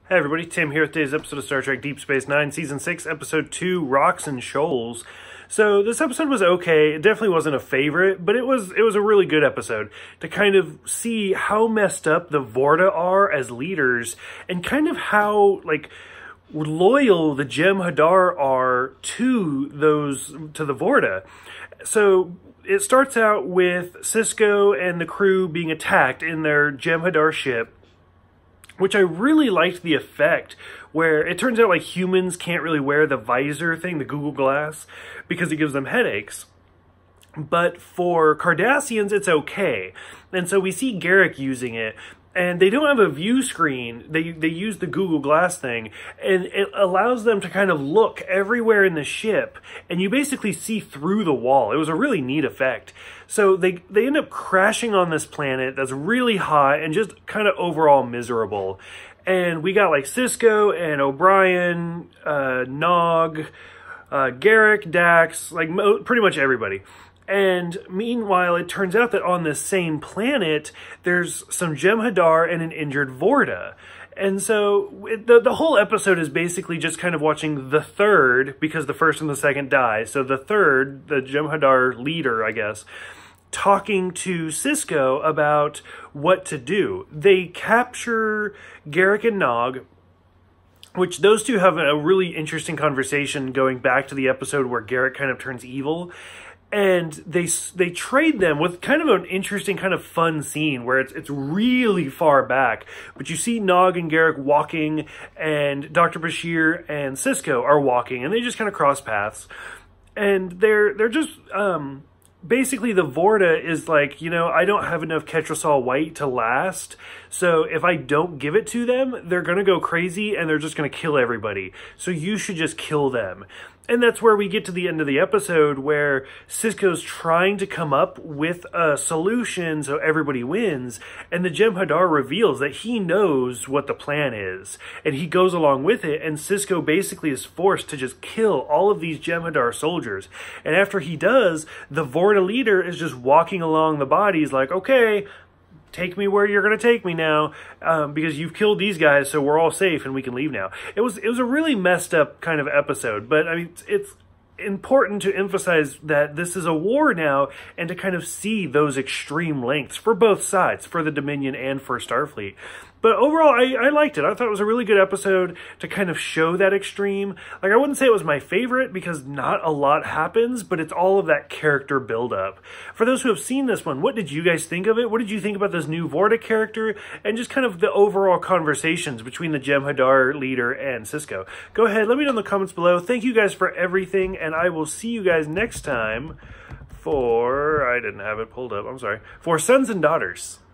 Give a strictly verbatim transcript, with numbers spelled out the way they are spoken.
Hey everybody, Tim here with today's episode of Star Trek Deep Space Nine, Season six, Episode two, Rocks and Shoals. So this episode was okay. It definitely wasn't a favorite, but it was it was a really good episode to kind of see how messed up the Vorta are as leaders and kind of how, like, loyal the Jem'Hadar are to those, to the Vorta. So it starts out with Sisko and the crew being attacked in their Jem'Hadar ship, which I really liked the effect, where it turns out like humans can't really wear the visor thing, the Google Glass, because it gives them headaches. But for Cardassians, it's okay. And so we see Garrick using it, and they don't have a view screen. They they use the Google Glass thing, and it allows them to kind of look everywhere in the ship, and you basically see through the wall. It was a really neat effect. So they, they end up crashing on this planet that's really hot and just kind of overall miserable. And we got like Sisko and O'Brien, uh, Nog, uh, Garrick, Dax, like mo pretty much everybody. And meanwhile, it turns out that on this same planet, there's some Jem'Hadar and an injured Vorta. And so it, the, the whole episode is basically just kind of watching the third, because the first and the second die. So the third, the Jem'Hadar leader, I guess, talking to Sisko about what to do. They capture Garrick and Nog, which those two have a really interesting conversation going back to the episode where Garrick kind of turns evil. And they they trade them with kind of an interesting, kind of fun scene where it's it's really far back. But you see Nog and Garrick walking, and Doctor Bashir and Sisko are walking, and they just kind of cross paths. And they're they're just um, basically the Vorta is like, you know, I don't have enough Ketracel White to last, so if I don't give it to them, they're gonna go crazy and they're just gonna kill everybody. So you should just kill them. And that's where we get to the end of the episode where Sisko's trying to come up with a solution so everybody wins, and the Jem'Hadar reveals that he knows what the plan is, and he goes along with it, and Sisko basically is forced to just kill all of these Jem'Hadar soldiers. And after he does, the Vorta leader is just walking along the bodies like, okay, take me where you're going to take me now, um, because you've killed these guys, so we're all safe and we can leave now. It was it was a really messed up kind of episode, but I mean, it's important to emphasize that this is a war now, and to kind of see those extreme lengths for both sides, for the Dominion and for Starfleet. But overall, I, I liked it. I thought it was a really good episode to kind of show that extreme. Like, I wouldn't say it was my favorite because not a lot happens, but it's all of that character buildup. For those who have seen this one, what did you guys think of it? What did you think about this new Vorta character? And just kind of the overall conversations between the Jem'Hadar leader and Sisko. Go ahead, let me know in the comments below. Thank you guys for everything, and I will see you guys next time for, I didn't have it pulled up, I'm sorry, for Sons and Daughters.